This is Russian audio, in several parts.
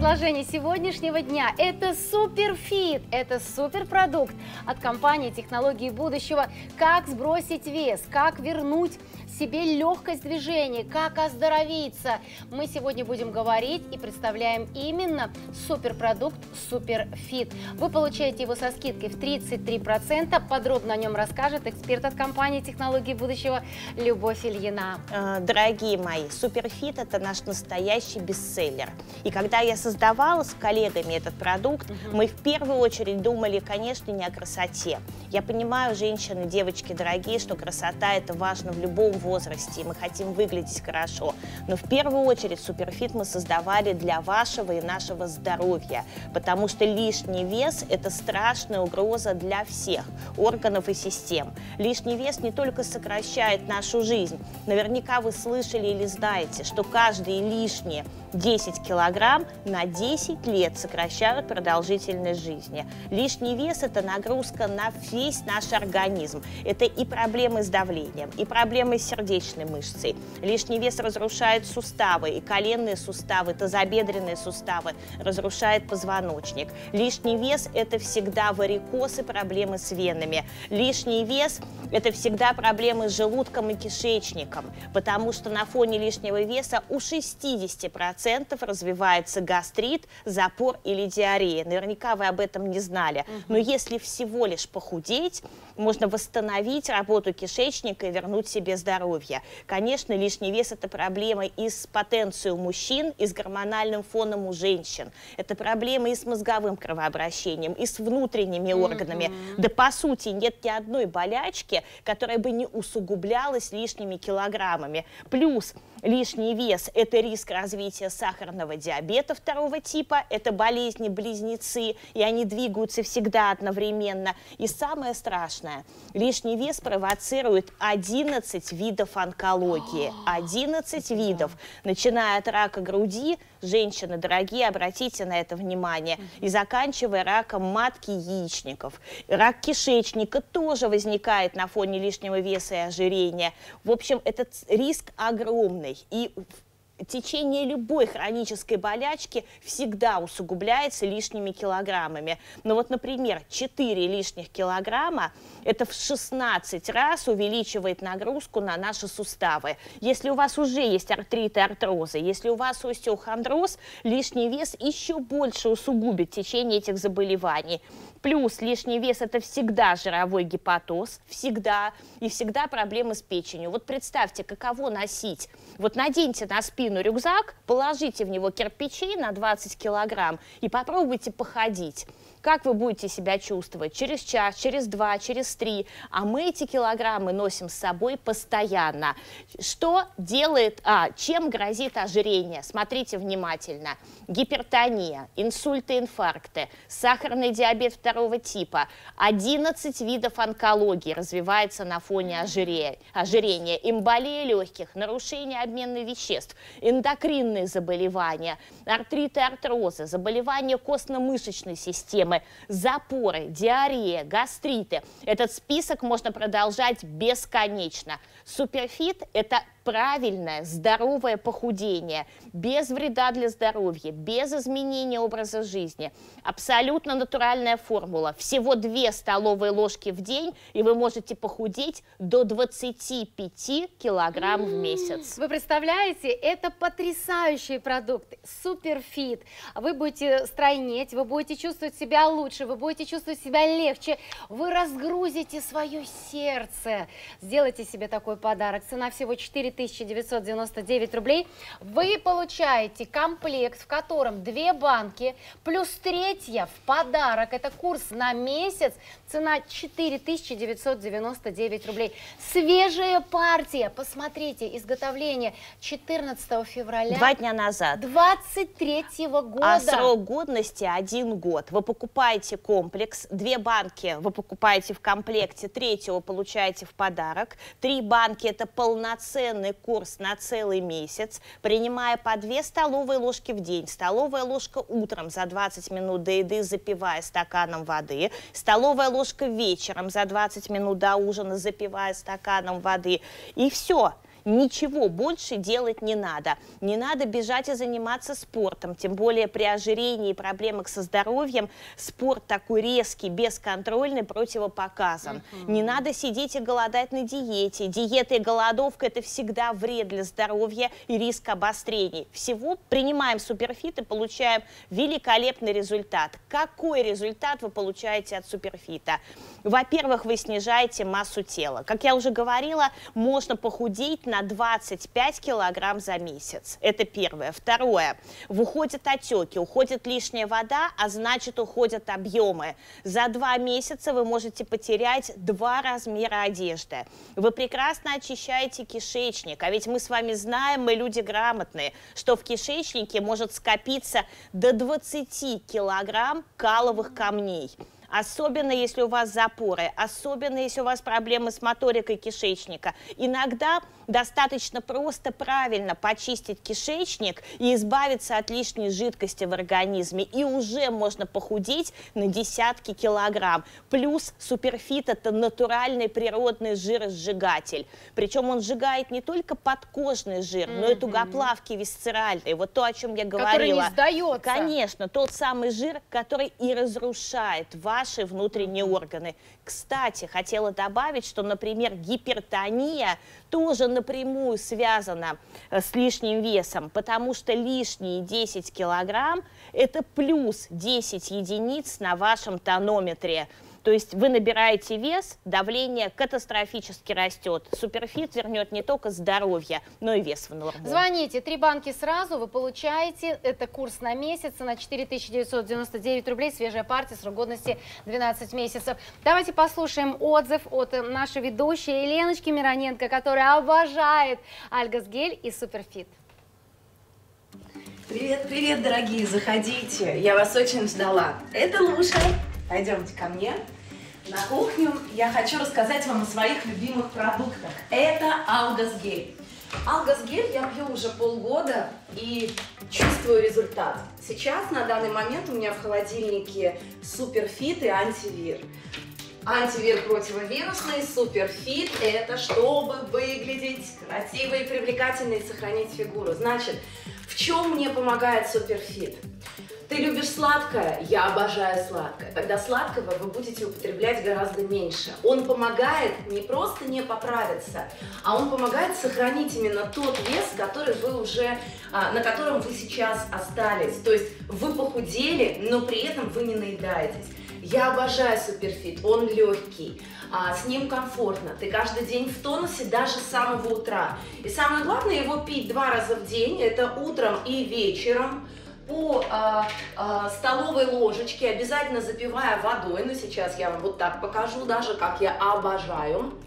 предложение сегодняшнего дня – это Суперфит. Это суперпродукт от компании «Технологии будущего». Как сбросить вес, как вернуть себе легкость движения, как оздоровиться. Мы сегодня будем говорить и представляем именно суперпродукт Суперфит. Вы получаете его со скидкой в 33%. Подробно о нем расскажет эксперт от компании «Технологии будущего» Любовь Ильина. Дорогие мои, Суперфит – это наш настоящий бестселлер. И когда я создавала с коллегами этот продукт, мы в первую очередь думали, конечно, не о красоте. Я понимаю, женщины, девочки дорогие, что красота – это важно в любом возрасте, и мы хотим выглядеть хорошо. Но в первую очередь Суперфит мы создавали для вашего и нашего здоровья, потому что лишний вес – это страшная угроза для всех органов и систем. Лишний вес не только сокращает нашу жизнь. Наверняка вы слышали или знаете, что каждые лишние 10 килограмм на 10 лет сокращают продолжительность жизни. Лишний вес – это нагрузка на весь наш организм. Это и проблемы с давлением, и проблемы с сердечной мышцей. Лишний вес разрушает суставы, и коленные суставы, тазобедренные суставы, разрушает позвоночник. Лишний вес – это всегда варикоз и проблемы с венами. Лишний вес – это всегда проблемы с желудком и кишечником, потому что на фоне лишнего веса у 60% развивается гастрит, запор или диарея. Наверняка вы об этом не знали. Но если всего лишь похудеть, можно восстановить работу кишечника и вернуть себе здоровье. Конечно, лишний вес – это проблема и с потенцией у мужчин, и с гормональным фоном у женщин. Это проблемы и с мозговым кровообращением, и с внутренними органами. Да, по сути, нет ни одной болячки, которая бы не усугублялась лишними килограммами. Плюс лишний вес – это риск развития сахарного диабета второго типа, это болезни-близнецы, и они двигаются всегда одновременно. И самое страшное – лишний вес провоцирует 11 видов онкологии. 11 видов, начиная от рака груди, женщины дорогие, обратите на это внимание, и заканчивая раком матки и яичников. Рак кишечника тоже возникает на фоне лишнего веса и ожирения. В общем, этот риск огромный. И течение любой хронической болячки всегда усугубляется лишними килограммами. Но вот, например, 4 лишних килограмма – это в 16 раз увеличивает нагрузку на наши суставы. Если у вас уже есть артрит и артрозы, если у вас остеохондроз, лишний вес еще больше усугубит течение этих заболеваний. Плюс лишний вес – это всегда жировой гепатоз, всегда, и всегда проблемы с печенью. Вот представьте, каково носить. Вот наденьте на спину рюкзак, положите в него кирпичей на 20 килограмм и попробуйте походить. Как вы будете себя чувствовать через час, через 2, через 3? А мы эти килограммы носим с собой постоянно. Что делает, чем грозит ожирение? Смотрите внимательно. Гипертония, инсульты, инфаркты, сахарный диабет второго типа, 11 видов онкологии развивается на фоне ожирения, эмболия легких, нарушение обмена веществ, эндокринные заболевания, артриты, артрозы, заболевания костно-мышечной системы, запоры, диарея, гастриты. Этот список можно продолжать бесконечно. Суперфит – это правильное, здоровое похудение, без вреда для здоровья, без изменения образа жизни. Абсолютно натуральная формула. Всего 2 столовые ложки в день, и вы можете похудеть до 25 килограмм в месяц. Вы представляете, это потрясающий продукт, Суперфит. Вы будете стройнеть, вы будете чувствовать себя лучше, вы будете чувствовать себя легче, вы разгрузите свое сердце. Сделайте себе такой подарок. Цена всего 4999 рублей. Вы получаете комплект, в котором 2 банки плюс 3-я в подарок. Это курс на месяц. Цена 4999 рублей. Свежая партия. Посмотрите, изготовление 14 февраля. 2 дня назад. 23-го года. А срок годности 1 год. Вы покупаете комплекс, 2 банки вы покупаете в комплекте, 3-го получаете в подарок. 3 банки – это полноценный курс на целый месяц, принимая по 2 столовые ложки в день. Столовая ложка утром за 20 минут до еды, запивая стаканом воды. Столовая ложка вечером за 20 минут до ужина, запивая стаканом воды. И все. Ничего больше делать не надо. Не надо бежать и заниматься спортом, тем более при ожирении и проблемах со здоровьем спорт такой резкий, бесконтрольный противопоказан. Не надо сидеть и голодать на диете. Диета и голодовка – это всегда вред для здоровья и риск обострений. Всего принимаем Суперфит и получаем великолепный результат. Какой результат вы получаете от Суперфита? Во-первых, вы снижаете массу тела. Как я уже говорила, можно похудеть на 25 килограмм за месяц. Это первое. Второе. Уходят отеки, уходит лишняя вода, а значит уходят объемы. За 2 месяца вы можете потерять 2 размера одежды. Вы прекрасно очищаете кишечник, а ведь мы с вами знаем, мы люди грамотные, что в кишечнике может скопиться до 20 килограмм каловых камней. Особенно, если у вас запоры, особенно, если у вас проблемы с моторикой кишечника. Иногда достаточно просто правильно почистить кишечник и избавиться от лишней жидкости в организме. И уже можно похудеть на десятки килограмм. Плюс Суперфит – это натуральный природный жиросжигатель. Причем он сжигает не только подкожный жир, но и тугоплавкий висцеральный. Вот то, о чем я говорила. Который не сдается. Конечно, тот самый жир, который и разрушает ваши внутренние органы. Кстати, хотела добавить, что, например, гипертония тоже напрямую связана с лишним весом, потому что лишние 10 килограмм – это плюс 10 единиц на вашем тонометре. То есть вы набираете вес, давление катастрофически растет. Суперфит вернет не только здоровье, но и вес в норму. Звоните, 3 банки сразу, вы получаете, это курс на месяц, на 4999 рублей, свежая партия, срок годности 12 месяцев. Давайте послушаем отзыв от нашей ведущей Еленочки Мироненко, которая обожает Альгаз-гель и Суперфит. Привет, привет, дорогие, заходите, я вас очень ждала. Это Луша, пойдемте ко мне на кухню. Я хочу рассказать вам о своих любимых продуктах. Это Альгаз-гель. Альгаз-гель я пью уже полгода и чувствую результат. Сейчас, на данный момент, у меня в холодильнике Суперфит и Антивир. Антивир противовирусный, Суперфит – это чтобы выглядеть красиво и привлекательно и сохранить фигуру. Значит, в чем мне помогает Суперфит? Ты любишь сладкое? Я обожаю сладкое. Тогда сладкого вы будете употреблять гораздо меньше. Он помогает не просто не поправиться, а он помогает сохранить именно тот вес, который вы уже, на котором вы сейчас остались. То есть вы похудели, но при этом вы не наедаетесь. Я обожаю Суперфит, он легкий, с ним комфортно, ты каждый день в тонусе, даже с самого утра. И самое главное, его пить 2 раза в день, это утром и вечером, по столовой ложечке, обязательно запивая водой. Но сейчас я вам вот так покажу даже, как я обожаю.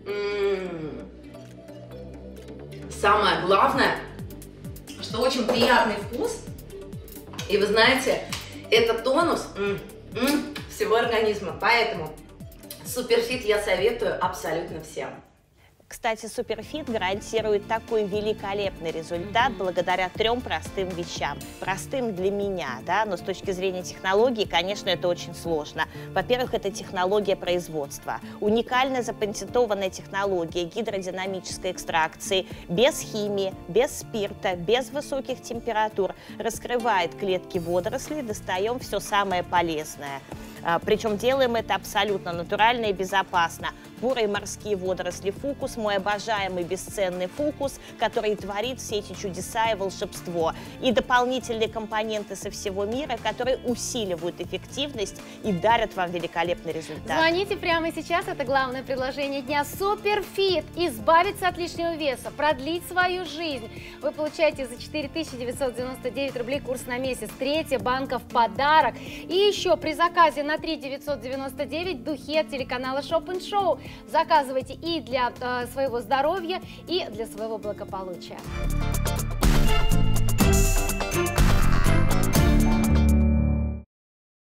Самое главное, что очень приятный вкус. И вы знаете, это тонус всего организма. Поэтому Суперфит я советую абсолютно всем. Кстати, Суперфит гарантирует такой великолепный результат благодаря 3 простым вещам. Простым для меня, да, но с точки зрения технологии, конечно, это очень сложно. Во-первых, это технология производства. Уникальная запатентованная технология гидродинамической экстракции, без химии, без спирта, без высоких температур. Раскрывает клетки водорослей, достаем все самое полезное. Причем делаем это абсолютно натурально и безопасно. Бурые морские водоросли фукус, мой обожаемый бесценный фукус, который творит все эти чудеса и волшебство. И дополнительные компоненты со всего мира, которые усиливают эффективность и дарят вам великолепный результат. Звоните прямо сейчас, это главное предложение дня. Суперфит. Избавиться от лишнего веса, продлить свою жизнь. Вы получаете за 4999 рублей курс на месяц. 3-я банка в подарок. И еще при заказе на 3999 духи от телеканала Shop & Show. Заказывайте и для своего здоровья, и для своего благополучия.